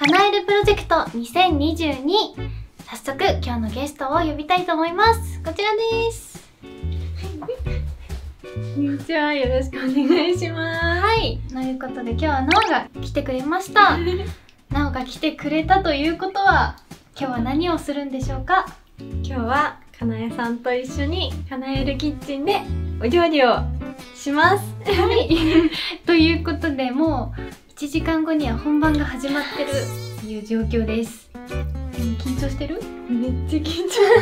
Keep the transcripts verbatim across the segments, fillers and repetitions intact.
叶えるプロジェクトにせんにじゅうに。早速今日のゲストを呼びたいと思います。こちらです。 こんにちは、よろしくお願いします。 はい、ということで今日はなおが来てくれました。なおが来てくれたということは今日は何をするんでしょうか？ 今日はかなえさんと一緒にかなえるキッチンでお料理をします。 はい。ということでもういちじかんごには本番が始まってるという状況です。緊張してる？ めっちゃ緊張。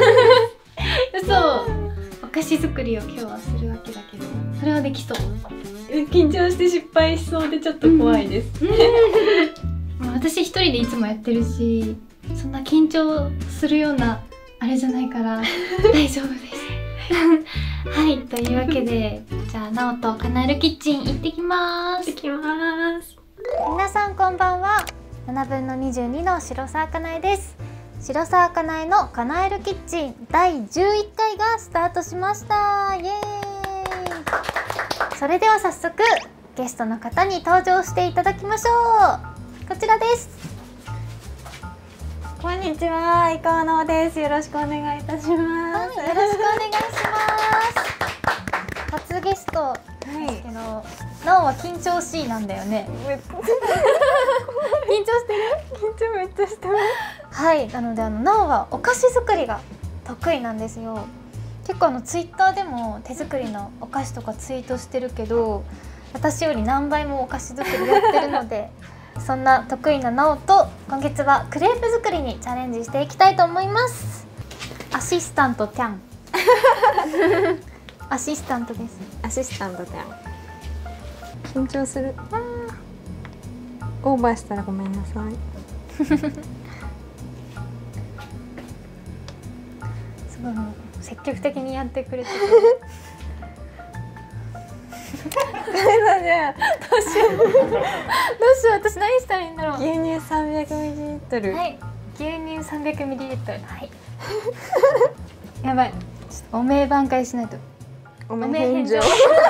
嘘。お菓子作りを今日はするわけだけど、それはできそう？ 緊張して失敗しそうでちょっと怖いです。 うん、私一人でいつもやってるし、そんな緊張するようなあれじゃないから大丈夫です。はい、というわけでじゃあなおとかなえるキッチン行ってきます。 行ってきます。 皆さんこんばんは。ななぶんのにじゅうにの白沢かなえです。白沢かなえのかなえるキッチンだいじゅういっかいがスタートしました。イエーイ。それでは早速ゲストの方に登場していただきましょう。こちらです。 こんにちは、井川なおです。よろしくお願いいたします。はい、よろしくお願いします。初ゲストですけど、はい、なおは緊張しいなんだよね。緊張してる？ 緊張めっちゃしてます。 はい、なのであのなおはお菓子作りが得意なんですよ。結構あのツイッターでも手作りのお菓子とかツイートしてるけど、私より何倍もお菓子作りやってるのでそんな得意ななおと今月はクレープ作りにチャレンジしていきたいと思います。アシスタントちゃんアシスタントです。 アシスタントちゃん。緊張する。オーバーしたらごめんなさい。 すごい積極的にやってくれてる。 じゃあどうしよう。どうしよう、 私何したらいいんだろう。 牛乳 さんびゃくミリリットル。 はい、牛乳 さんびゃくミリリットル。はい。やばい。ちょっとお名挽回しないと。 お名返上。もう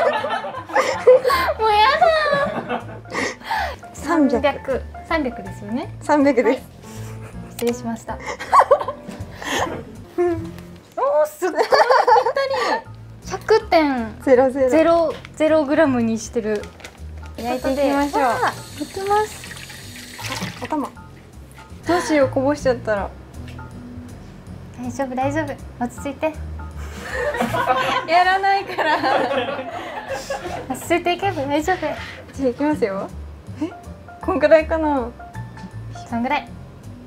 やだ。三百。三百ですよね。 三百です。 失礼しました。おお、すごいぴったり。百点ゼロゼロゼロゼログラムにしてる。 焼いていきましょう。 いきます。 頭。どうしよう、こぼしちゃったら。 大丈夫大丈夫。落ち着いて。 やらないから。 落ち着いていけば大丈夫。 じゃあいきますよ。え、こんくらいかな。 そんぐらい。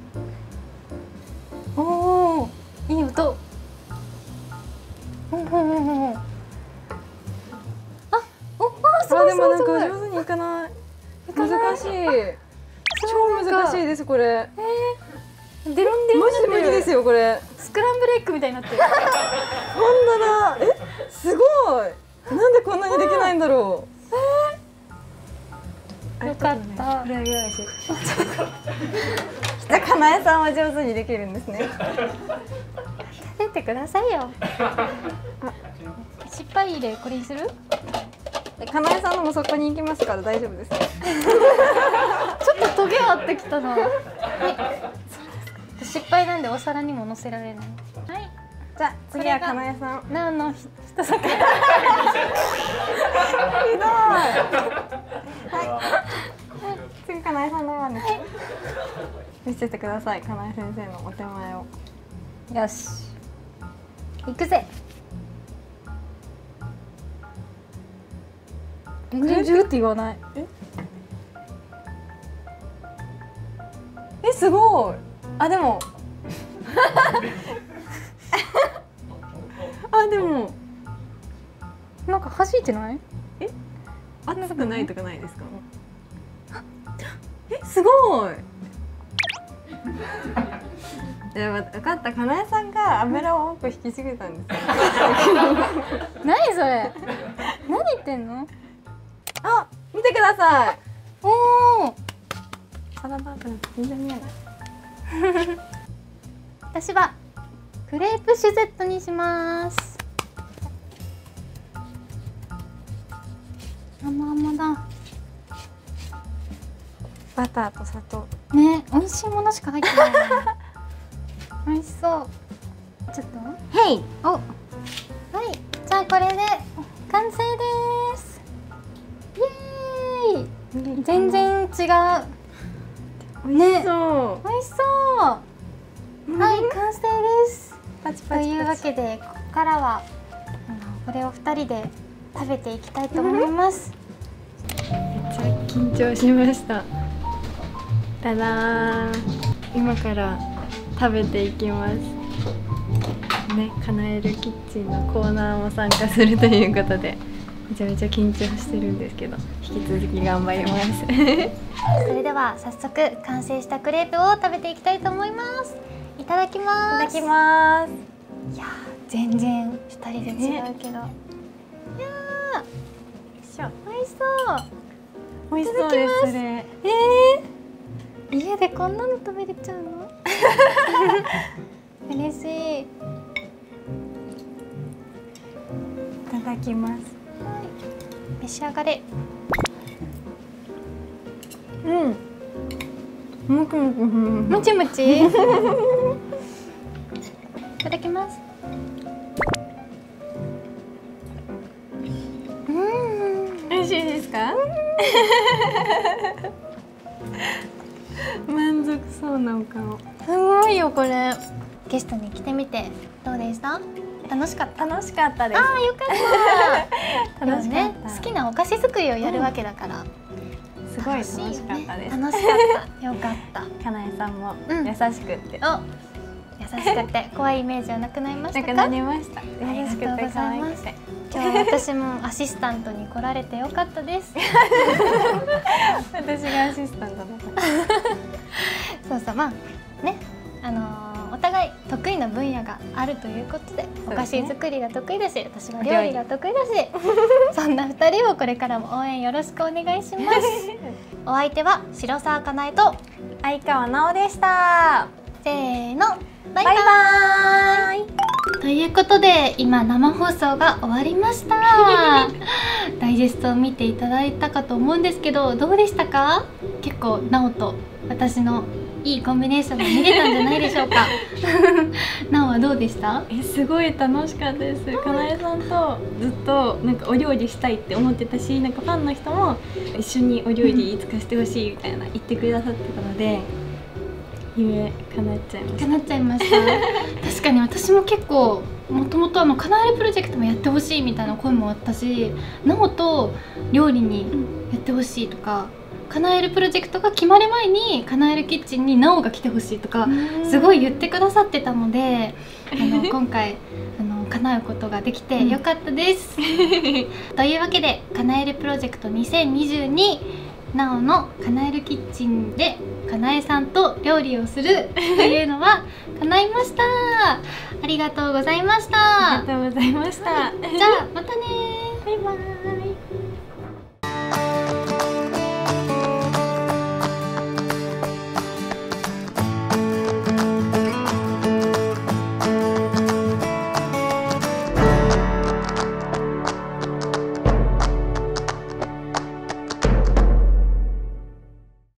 おお、いい音。ほんほんほんほん。あ、お、あ、すごいすごいすごい。 でもなんか上手にいかない。難しい。超難しいですこれ。ええ、デロンデロン。 マジで無理ですよこれ。 スクランブルエッグみたいになってる。 ほんとだ。え、すごい。なんでこんなにできないんだろう。よかった。 きっとかなえさんは上手にできるんですね。 出てくださいよ。失敗入れこれにする？ かなえさんのもそこに行きますから大丈夫です。ちょっとトゲあってきたな。はい。失敗なんでお皿にも乗せられない。はい。 じゃあ次はかなえさん。 なの人さか。ひどい。 はい。次かなえさんの番です。見せてください、かなえ先生のお手前を。 よし。行くぜ。全然ジューって言わない。 え？え、すごい。あ、でも。あ、でも。 なんか弾いてない？ え？熱くないとかないですか？え、すごい。いや、分かった。かなえさんが油を多く引きすぎたんですよ。 何それ？何言ってんの？ あ、見てください。 おお。 サラダ油全然見えない。 私はクレープシュゼットにします。甘々だ。 バターと砂糖。 ね、美味しいものしか入ってないね。美味しそう。ちょっと。 へい。 お。はい。じゃあこれで完成です。イエーイ。全然違う。ね。 そ美味しそう。はい、完成です。 パチパチパチ。 というわけでここからはあのこれをふたりで食べていきたいと思います。 めっちゃ緊張しました。ただー、今から食べていきます。ね、カナエルキッチンのコーナーも参加するということで、めちゃめちゃ緊張してるんですけど、引き続き頑張ります。 それでは早速完成したクレープを食べていきたいと思います。いただきます。 いただきます。 いやー、全然ふたりで違うけど、いやー、美味しそう。 美味しそうです。それ。 えー、家でこんなの食べれちゃうの？嬉しい。いただきます。 召し上がれ。 うん。むくむくもちもち。いただきます。うん。 美味しいですか？満足そうなお顔。 すごいよこれ。ゲストに来てみてどうでした？楽しかった。 楽しかったです。 ああ、よかった。 楽しかった。 ね、好きなお菓子作りをやるわけだから。 すごい楽しかったです。 楽しかった。よかった。 かなえさんもうん優しくって。 お、優しくて怖いイメージはなくなりましたか？ なくなりました。 ありがとうございます。 可愛くて。 今日は私もアシスタントに来られてよかったです。 私がアシスタントだった。 そうそう、まあね、あのーお互い得意な分野があるということで、お菓子作りが得意だし、私は料理が得意だし、そんなふたりをこれからも応援よろしくお願いします。お相手は白沢かなえと相川奈緒でした。 せーの、バイババイバーイ。 ーイ。 ということで今生放送が終わりました。ダイジェストを見ていただいたかと思うんですけど、どうでしたか？結構なおと私のいいコンビネーションが見れたんじゃないでしょうか。なおはどうでした？ え、すごい楽しかったです。かなえさんとずっとなんかお料理したいって思ってたし、なんかファンの人も一緒にお料理いつかしてほしいみたいな言ってくださってたので、夢叶っちゃいました。 叶っちゃいました。確かに私も結構もともとあのカナエルプロジェクトもやってほしいみたいな声もあったし、なおと料理にやってほしいとか、カナエルプロジェクトが決まる前にカナエルキッチンになおが来てほしいとかすごい言ってくださってたので、あの今回あの叶うことができてよかったです。というわけでカナエルプロジェクトにせんにじゅうに、なおのカナエルキッチンでかなえさんと料理をするというのは叶いました。ありがとうございました。 ありがとうございました。 じゃあまたね。 バイバーイ。